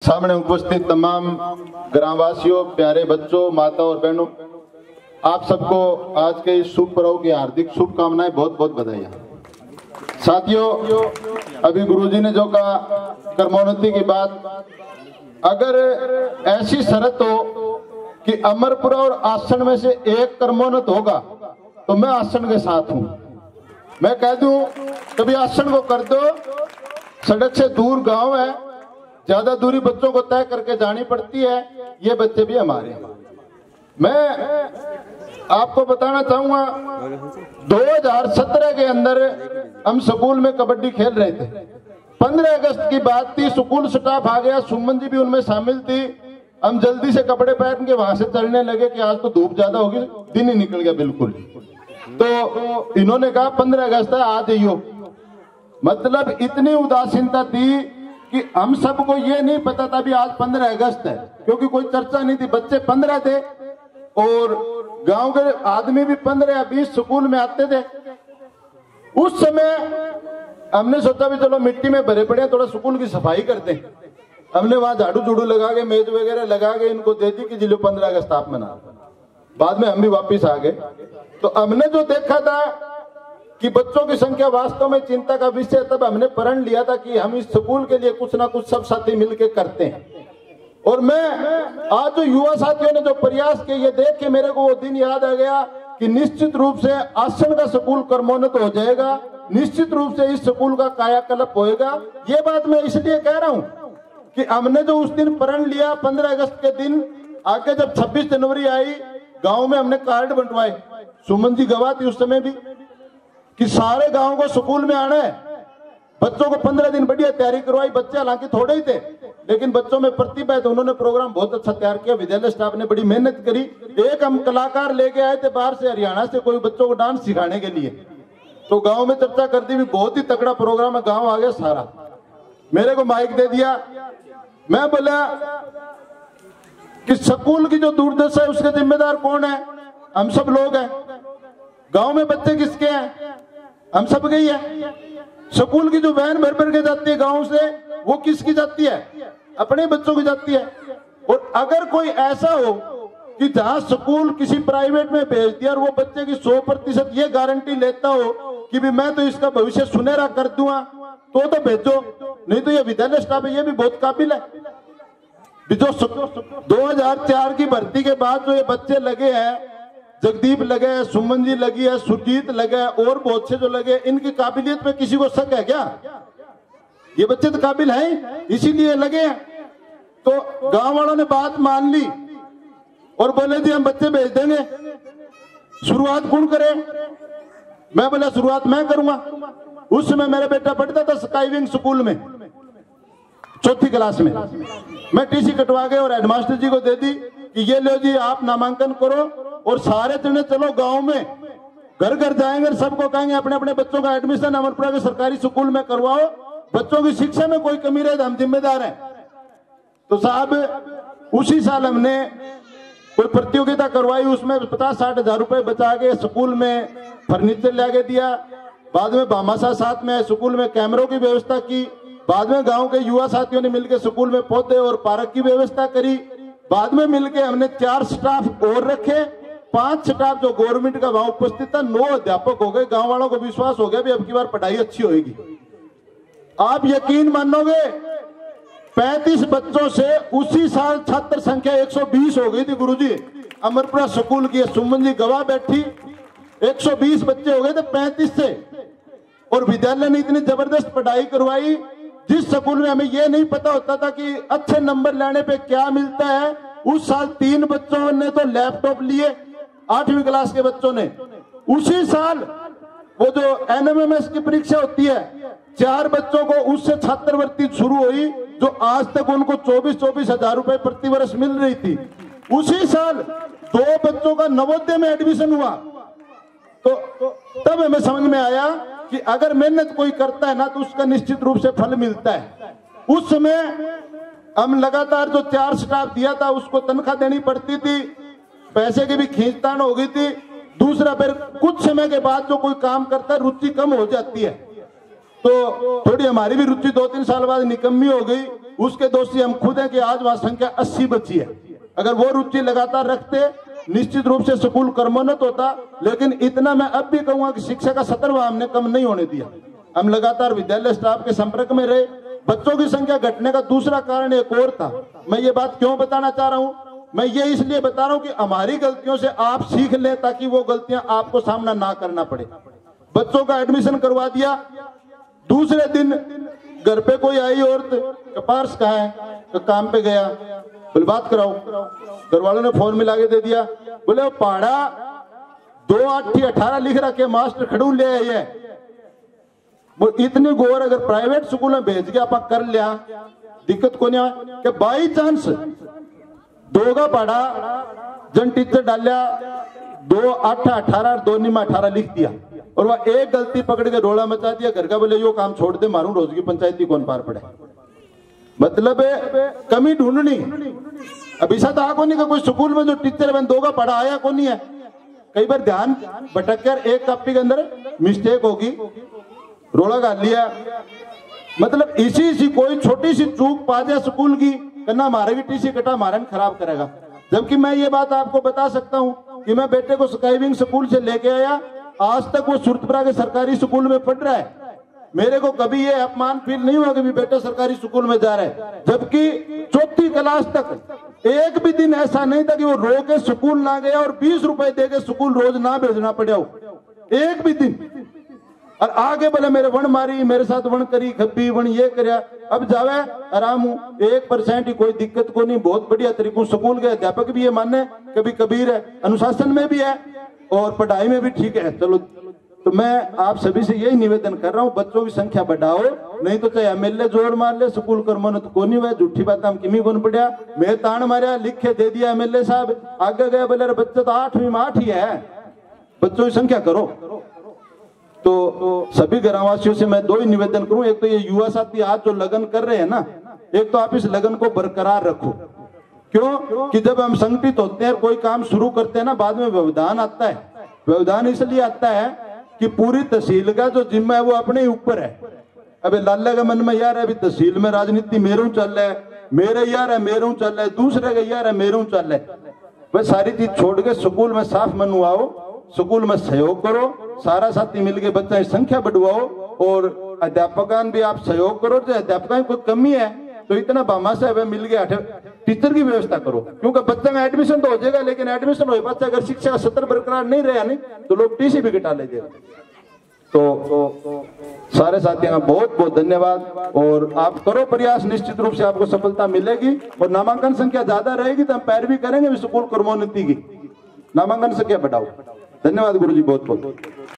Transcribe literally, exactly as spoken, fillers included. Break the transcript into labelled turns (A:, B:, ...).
A: सामने उपस्थित तमाम ग्रामवासियों, प्यारे बच्चों, माता और बहनों, आप सबको आज के इस शुभ पर्व की हार्दिक शुभकामनाएं, बहुत बहुत बधाइयां। साथियों, अभी गुरुजी ने जो कहा कर्मोन्नति की बात, अगर ऐसी शर्त हो कि अमरपुरा और आसन में से एक कर्मोन्नत होगा तो मैं आसन के साथ हूं। मैं कह दूं कभी आसन को कर दो, सड़क से दूर गांव है, ज्यादा दूरी बच्चों को तय करके जानी पड़ती है, ये बच्चे भी हमारे हैं। मैं आपको बताना चाहूंगा दो हज़ार सत्रह के अंदर हम स्कूल में कबड्डी खेल रहे थे। पंद्रह अगस्त की बात थी, स्कूल स्टाफ आ गया, सुमन जी भी उनमें शामिल थी। हम जल्दी से कपड़े पहन के वहां से चलने लगे कि आज तो धूप ज्यादा होगी, दिन ही निकल गया बिल्कुल। तो इन्होंने कहा पंद्रह अगस्त है, आ जाइयो। मतलब इतनी उदासीनता थी कि हम सबको ये नहीं पता था भी आज पंद्रह अगस्त है, क्योंकि कोई चर्चा नहीं थी। बच्चे पंद्रह थे और गांव के आदमी भी पंद्रह या बीस स्कूल में आते थे। उस समय हमने सोचा भी चलो मिट्टी में भरे पड़े, थोड़ा स्कूल की सफाई करते हैं। हमने वहां झाड़ू झूड़ू लगा के, मेज वगैरह लगा के इनको दे दी कि जिलो पंद्रह अगस्त आप मना। बाद में हम भी वापिस आ गए। तो हमने जो देखा था कि बच्चों की संख्या वास्तव में चिंता का विषय, तब हमने प्रण लिया था कि हम इस स्कूल के लिए कुछ ना कुछ सब साथी मिलकर करते हैं। और मैं आज जो युवा साथियों ने जो प्रयास किए, ये देख के मेरे को वो दिन याद आ गया कि निश्चित रूप से आसन का स्कूल कर्मोन्नत हो जाएगा, निश्चित रूप से इस स्कूल का कायाकल्प होएगा। ये बात मैं इसलिए कह रहा हूं कि हमने जो उस दिन प्रण लिया पंद्रह अगस्त के दिन, आगे जब छब्बीस जनवरी आई, गांव में हमने कार्ड बंटवाए। सुमन जी गवाह थी उस समय भी कि सारे गांव को स्कूल में आना है। बच्चों को पंद्रह दिन बढ़िया तैयारी करवाई। बच्चे हालांकि थोड़े ही थे, लेकिन बच्चों में प्रतिभा है, तो उन्होंने प्रोग्राम बहुत अच्छा तैयार किया। विद्यालय स्टाफ ने बड़ी मेहनत करी। एक हम कलाकार लेके आए थे बाहर से, हरियाणा से, कोई बच्चों को डांस सिखाने के लिए। तो गांव में चर्चा कर दी भी, बहुत ही तगड़ा प्रोग्राम है। गांव आ गया सारा, मेरे को माइक दे दिया। मैं बोला कि स्कूल की जो दुर्दशा है उसके जिम्मेदार कौन है? हम सब लोग हैं। गांव में बच्चे किसके हैं? हम सब के ही है। स्कूल की जो वैन भर भर के जाती है गांव से, वो किसकी जाती है? अपने बच्चों की जाती है। और अगर कोई ऐसा हो कि जहां स्कूल किसी प्राइवेट में भेज दिया और वो बच्चे की सौ प्रतिशत ये गारंटी लेता हो कि भी मैं तो इसका भविष्य सुनहरा कर दूंगा, तो तो भेजो, नहीं तो ये विद्यालय स्टाफ है, ये भी बहुत काबिल है। जो दो हज़ार चार की भर्ती के बाद जो ये बच्चे लगे हैं, जगदीप लगे हैं, सुमन जी लगी है, सुरजीत लगे है, और बहुत से जो लगे, इनकी काबिलियत में किसी को शक है क्या? ये बच्चे तो काबिल हैं, इसीलिए लगे हैं। तो गांव वालों ने बात मान ली और बोले जी हम बच्चे भेज देंगे, शुरुआत कौन करे? मैं बोला शुरुआत मैं करूंगा। उस समय मेरा बेटा पढ़ता था स्काईविंग स्कूल में, चौथी क्लास में। मैं टीसी कटवा के और हेडमास्टर जी को दे दी कि ये लो जी, आप नामांकन करो और सारे जने चलो गांव में, घर घर जाएंगे, सबको कहेंगे अपने अपने बच्चों का एडमिशन अमरपुरा के सरकारी स्कूल में करवाओ। बच्चों की शिक्षा में कोई कमी रहे तो हम जिम्मेदार हैं। तो साहब उसी साल हमने कोई प्रतियोगिता करवाई, उसमें पचास साठ हजार रुपए बचा के स्कूल में फर्नीचर लाके दिया। बाद में भामाशाह साथ में स्कूल में कैमरों की व्यवस्था की। बाद में गांव के युवा साथियों ने मिलकर स्कूल में पौधे और पार्क की व्यवस्था करी। बाद में मिलकर हमने चार स्टाफ और रखे, पांच स्टाफ जो गवर्नमेंट का वहां उपस्थित था, नौ अध्यापक हो गए। गांव वालों को विश्वास हो गया भी अब की बार पढ़ाई अच्छी होगी। आप यकीन मानोगे, पैंतीस बच्चों से उसी साल छात्र संख्या एक सौ बीस हो गई थी गुरुजी। अमरपुरा स्कूल की सुमन जी गवाह बैठी, एक सौ बीस बच्चे हो गए थे पैंतीस से। और विद्यालय ने इतनी जबरदस्त पढ़ाई करवाई, जिस स्कूल में हमें यह नहीं पता होता था कि अच्छे नंबर लाने पे क्या मिलता है। उस साल तीन बच्चों ने तो लैपटॉप लिए, आठवीं क्लास के बच्चों ने। उसी साल वो जो एनएमएमएस की परीक्षा होती है, चार बच्चों को उससे छात्रवृत्ति शुरू हुई, जो आज तक उनको चौबीस चौबीस हजार रुपए प्रति वर्ष मिल रही थी। उसी साल दो बच्चों का नवोदय में एडमिशन हुआ। तो तब हमें समझ में आया कि अगर मेहनत कोई करता है ना, तो उसका निश्चित रूप से फल मिलता है। उस समय हम लगातार जो चार स्टाफ दिया था उसको तनख्वाह देनी पड़ती थी, पैसे की भी खींचतान हो गई थी। दूसरा, फिर कुछ समय के बाद जो कोई काम करता है रुचि कम हो जाती है, तो थोड़ी हमारी भी रुचि दो तीन साल बाद निकम्मी हो गई। उसके दोषी हम खुद हैं कि आज वहां संख्या अस्सी बची है। अगर वो रुचि लगातार रखते निश्चित रूप से स्कूल कर्मोन्नत होता। लेकिन इतना मैं अब भी कहूंगा कि शिक्षा का स्तर वहां हमने कम नहीं होने दिया। हम लगातार विद्यालय स्टाफ के संपर्क में रहे। बच्चों की संख्या घटने का दूसरा कारण एक और था। मैं ये बात क्यों बताना चाह रहा हूं, मैं ये इसलिए बता रहा हूं कि हमारी गलतियों से आप सीख लें ताकि वो गलतियां आपको सामना ना करना पड़े। बच्चों का एडमिशन करवा दिया, दूसरे दिन घर पे कोई आई औरत, पार्स कहाँ है, तो काम पे गया, बोले बात कराओ। घर वालों ने फोन मिला के दे दिया, बोले वो पहाड़ा दो आठी अठारह लिख रखे मास्टर खड़ू ले आए है। वो इतनी गोर अगर प्राइवेट स्कूल में भेज के आप कर लिया दिक्कत को नहीं है कि बाई चांस दोगा पढ़ा जन टीचर डालिया दो आठ अठारह दो निमा अठारह लिख दिया और वह एक गलती पकड़ के रोला मचा दिया। घर का बोले यो काम छोड़ दे, मारू रोज की पंचायती कौन पार पड़े। मतलब कमी ढूंढनी। अब ऐसा तो आको नहीं का कोई स्कूल में जो टीचर बन दोगा पढ़ा आया को नहीं है। कई बार ध्यान भटक कर एक कॉपी के अंदर मिस्टेक होगी, रोला गाल लिया। मतलब इसी इसी कोई छोटी सी चूक पा जाए स्कूल की, करना मारेगी टीसी कटा मारन खराब करेगा। जबकि मैं ये बात आपको बता सकता हूं कि मैं बेटे को स्काईविंग स्कूल से लेके आया, आज तक वो सुरतपुरा के सरकारी स्कूल में पढ़ रहा है। मेरे को कभी ये अपमान फील नहीं हुआ कि भी बेटा सरकारी स्कूल में जा रहा है। जबकि चौथी क्लास तक एक भी दिन ऐसा नहीं था कि वो रो के स्कूल ना गया और बीस रुपए दे के स्कूल रोज ना भेजना पड़ा हो, एक भी दिन। और आगे बोले मेरे वन मारी, मेरे साथ वन करी, खब्बी वन ये करया। अब जावे आराम हूं, एक परसेंट ही कोई दिक्कत को नहीं, बहुत बढ़िया तरीकों। स्कूल के अध्यापक भी ये माने कभी कबीर है, अनुशासन में भी है और पढ़ाई में भी ठीक है। चलो तो मैं आप सभी से यही निवेदन कर रहा हूं, बच्चों की संख्या बढ़ाओ, नहीं तो चाहे एमएलए जोर मार ले स्कूल कर्मोन्नत तो कोनी हुआ। झूठी बात हम किमी कौन पढ़िया, मैं तान मारिया लिख के दे दिया एमएलए साहब, आगे गया बोले बच्चे तो आठवीं में आठ ही है, बच्चों की संख्या करो। तो सभी ग्रामवासियों से मैं दो ही निवेदन करूं, एक तो ये युवा साथी आज जो लगन कर रहे हैं ना, एक तो आप इस लगन को बरकरार रखो। क्यों कि जब हम संगठित होते हैं कोई काम शुरू करते हैं ना, बाद में व्यवधान आता है। व्यवधान इसलिए आता है कि पूरी तहसील का जो जिम्मा है वो अपने ही ऊपर है। अबे लाला के मन में यार अभी तहसील में राजनीति मेरू चल रहा है, मेरे यार है मेरू चल रहा है, दूसरे का यार है मेरू चल रहा है। वह सारी चीज छोड़ के स्कूल में साफ मन आओ, स्कूल में सहयोग करो, सारा साथी मिलके बच्चा की संख्या बढ़वाओ और अध्यापकान भी आप सहयोग करो। जो अध्यापकान कोई कमी है तो इतना बामा साहब मिल गया टीचर की व्यवस्था करो, क्योंकि बच्चा का एडमिशन तो हो जाएगा, लेकिन एडमिशन हो बच्चा अगर शिक्षा का स्तर बरकरार नहीं रहा नहीं तो लोग टीसी भी घटा लेंगे। तो, तो सारे साथियों का बहुत बहुत धन्यवाद और आप करो प्रयास, निश्चित रूप से आपको सफलता मिलेगी। और नामांकन संख्या ज्यादा रहेगी तो हम पैरवी करेंगे स्कूल कर्मोन्नति की, नामांकन संख्या बढ़ाओ। धन्यवाद गुरु जी, बहुत बहुत।